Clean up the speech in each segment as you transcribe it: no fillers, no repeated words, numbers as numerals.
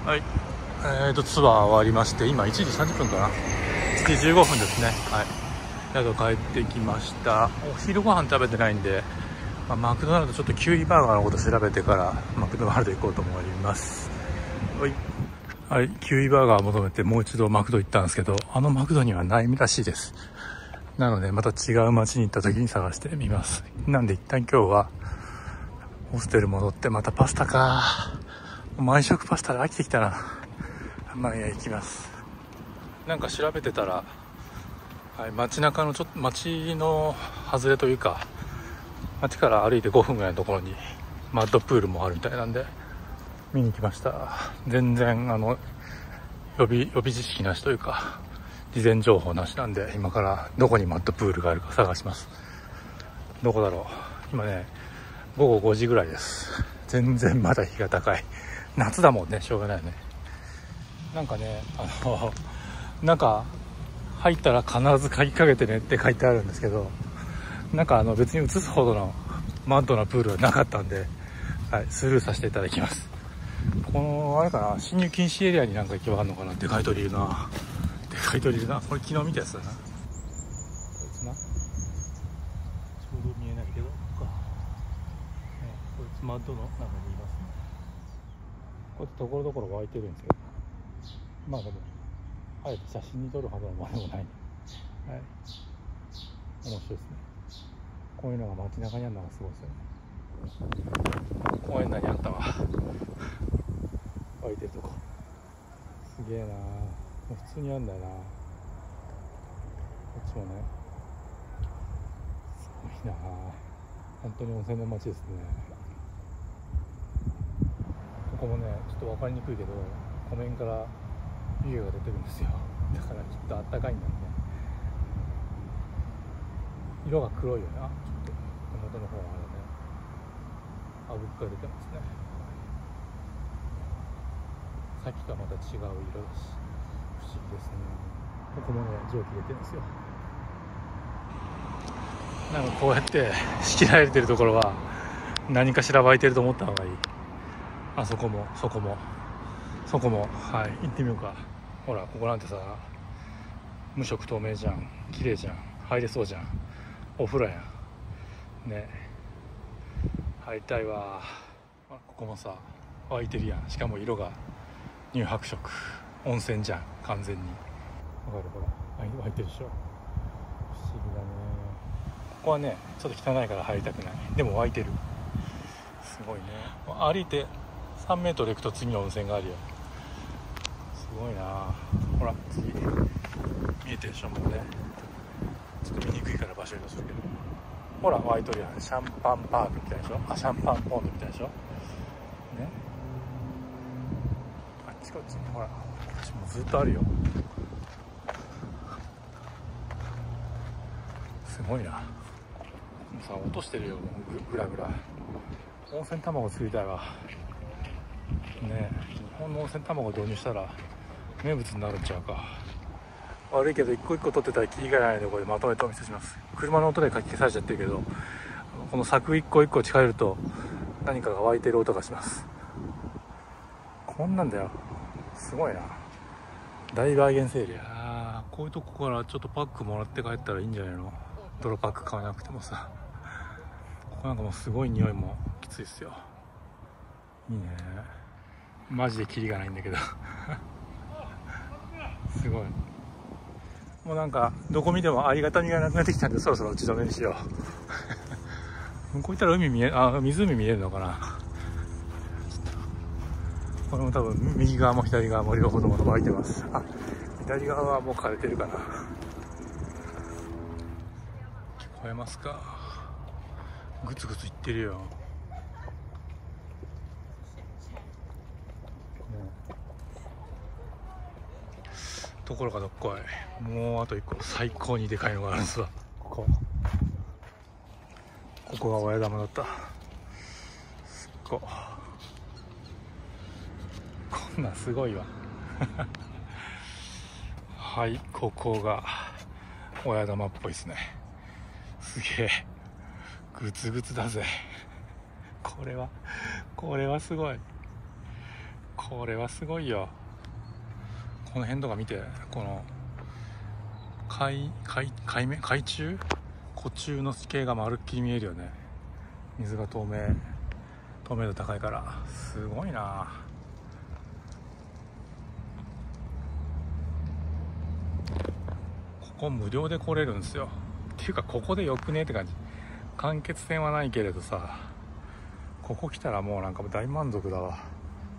はい、ツアー終わりまして、今1時30分かな、1時15分ですね。はい、宿帰ってきました。お昼ご飯食べてないんで、マクドナルドちょっとキウイバーガーのこと調べてからマクドナルド行こうと思います。はい、はい、キウイバーガーを求めてもう一度マクド行ったんですけど、あのマクドにはないらしいです。なのでまた違う街に行った時に探してみます。なんで一旦今日はホステル戻って、またパスタか、毎食パスタで飽きてきたな。まあいや、行きます。なんか調べてたら、はい、街中の街の外れというか、街から歩いて5分ぐらいのところにマッドプールもあるみたいなんで見に来ました。全然予備知識なしというか事前情報なしなんで、今からどこにマッドプールがあるか探します。どこだろう。今ね午後5時ぐらいです。全然まだ日が高い。夏だもんね、しょうがないよね。なんかね、なんか入ったら必ず鍵かけてねって書いてあるんですけど、なんか別に映すほどのマッドなプールはなかったんで、はい、スルーさせていただきます。このあれかな、侵入禁止エリアになんか行けばあるのかな。でかい鳥いるな、でかい鳥いるな。これ昨日見たやつだな。こいつな、ちょうど見えないけど、こいつマッドの中にいますね。こうやってところどころ湧いてるんですけど、まあでもあえて写真に撮るほどのものでもない、はい、面白いですね。こういうのが街中にあるのがすごいですよね。公園内にあったわ、湧いてるとこ。すげえな、普通にあるんだよな。こっちもね、すごいな、本当に温泉の街ですね。ここもねちょっと分かりにくいけど、湖面から湯気が出てるんですよ。だからきっとあったかいんだろうね。色が黒いよね。ちょっと手元の方はあぶっか出てますね。さっきとはまた違う色だし、不思議ですね。ここもね蒸気出てるんですよ。なんかこうやって仕切られてるところは何かしら湧いてると思った方がいい。あそこもそこもそこも、はい、行ってみようか。ほら、ここなんてさ、無色透明じゃん、綺麗じゃん、入れそうじゃん、お風呂やんね。入りたいわ。ここもさ湧いてるやん。しかも色が乳白色、温泉じゃん完全に。わかる、ほら湧いてるでしょ。不思議だね。ここはねちょっと汚いから入りたくない。でも湧いてる。すごいね。歩いて3メートル行くと次の温泉があるよ。すごいな。ほら次見えてるでしょ。もうねちょっと見にくいから場所移動するけど、ほら湧いとるやん。シャンパンパークみたいでしょ。シャンパンポンドみたいでしょね。あっちこっちにほら、こっちもずっとあるよ。すごいな。さ落としてるよ、もうグラグラ。温泉卵作りたいわね。日本の温泉卵を導入したら名物になるんちゃうか。悪いけど一個一個取ってたらキリがないので、これまとめてお見せします。車の音でかき消されちゃってるけど、この柵一個一個近寄ると何かが湧いてる音がします。こんなんだよ。すごいな。大バーゲンセールや。こういうとこからちょっとパックもらって帰ったらいいんじゃないの。泥パック買わなくてもさ。ここなんかもうすごい匂いもきついですよ。いいね。マジでキリがないんだけどすごい。もうなんかどこ見てもありがたみがなくなってきたんで、そろそろ打ち止めにしようこういったら湖見えるのかな。これも多分右側も左側も両方とも湧いてます。あ、左側はもう枯れてるかな。聞こえますか。グツグツいってるよ、ね。ところがどっこい。もうあと1個最高にでかいのがあるんですわ。ここが親玉だった。すっごこんなんすごいわはい、ここが親玉っぽいですね。すげえグツグツだぜこれはすごい。ここれはすごいよ。この辺とか見て、この海中湖中の地形がまるっきり見えるよね。水が透明度高いからすごいな。ここ無料で来れるんですよ。っていうかここでよくねって感じ。間欠泉はないけれどさ、ここ来たらもうなんか大満足だわ。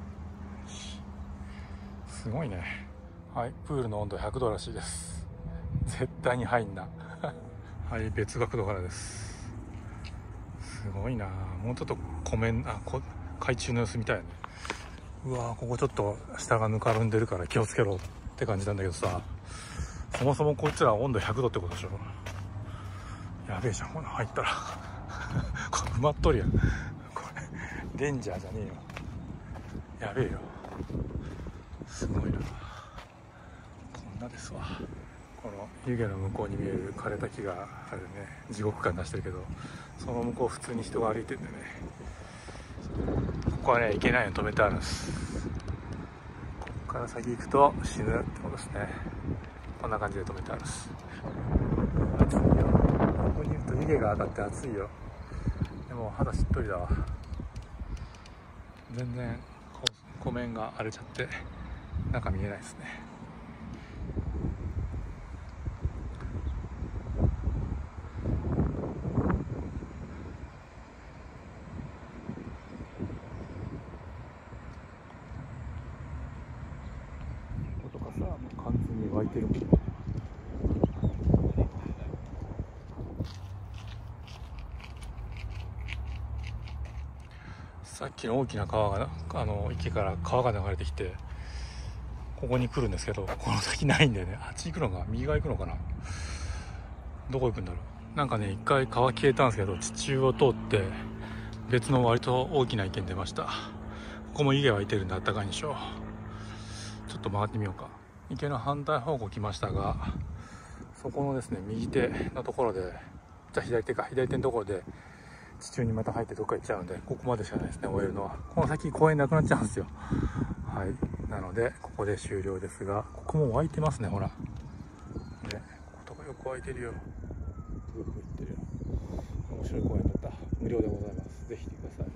すごいね。はい、プールの温度100度らしいです。絶対に入んなはい、別角度からです。すごいな。もうちょっと海中の様子みたいね。うわー、ここちょっと下がぬかるんでるから気をつけろって感じなんだけどさ、そもそもこいつら温度100度ってことでしょ。やべえじゃん、この入ったらこれ埋まっとるやん。これレンジャーじゃねえよ。やべえよ。すごいな。こんなですわ。この湯気の向こうに見える枯れた木があるね、地獄感出してるけど、その向こう普通に人が歩いてるんでね、ここはね行けないように止めてあるんです。ここから先行くと死ぬってことですね。こんな感じで止めてあるんです。暑いよ。ここにいると湯気が上がって暑いよ。でも肌しっとりだわ。全然湖面が荒れちゃって中見えないですね。こことかさ、もう完全に湧いてるもんね。さっきの大きな川が池から川が流れてきてここに来るんですけど、この先ないんだよね。あっち行くのか右側行くのかな、どこ行くんだろう。なんかね、一回川消えたんですけど、地中を通って別の割と大きな池に出ました。ここも湯気湧いてるんであったかいんでしょう。ちょっと回ってみようか。池の反対方向来ましたが、そこのですね右手のところで、じゃあ左手のところで地中にまた入ってどっか行っちゃうんで、ここまでしかないですね、終えるのは。この先公園なくなっちゃうんですよ。はい、なのでここで終了ですが、ここも湧いてますね。ほらね、こことかよく湧いてるよ。ブーブー言ってるよ。面白い公園だった。無料でございます。ぜひ来てください。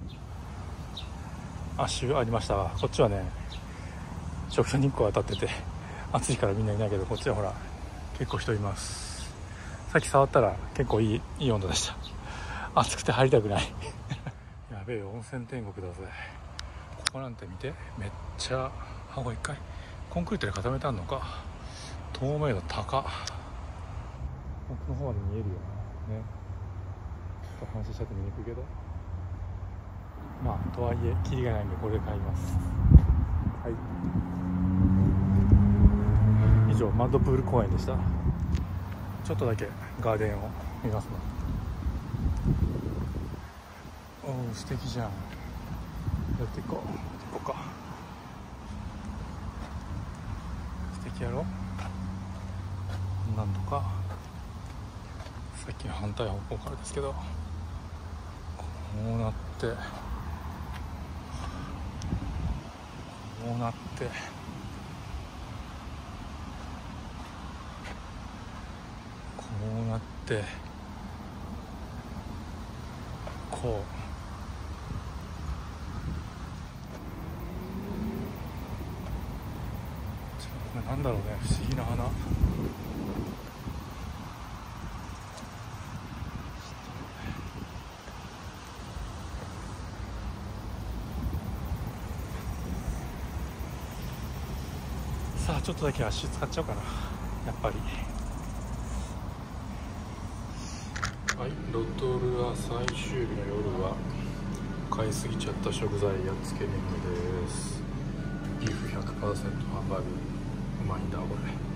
足湯ありましたが、こっちはね直射日光当たってて暑いからみんないないけど、こっちはほら結構人います。さっき触ったら結構いい温度でした。暑くて入りたくないやべえよ、温泉天国だぜ。ここなんて見て、めっちゃこれ一回コンクリートで固めてあんのか。透明度高っ。奥の方まで見えるよね。ちょっと反射しちゃって見にくいけど、まあとはいえキリがないんでこれで帰ります。はい、以上マッドプール公園でした。ちょっとだけガーデンを見ますね。おお、素敵じゃん。やっていこうか。素敵やろ。なんとかさっきの反対方向からですけど、こうなってこうなってこうなってこう。なんだろうね、不思議な花。さあちょっとだけ足使っちゃおうかな、やっぱり。はい、ロトルア最終日の夜は買いすぎちゃった食材やっつけメニューです。ビーフ 100% ハンバーグ、うまいんだこれ。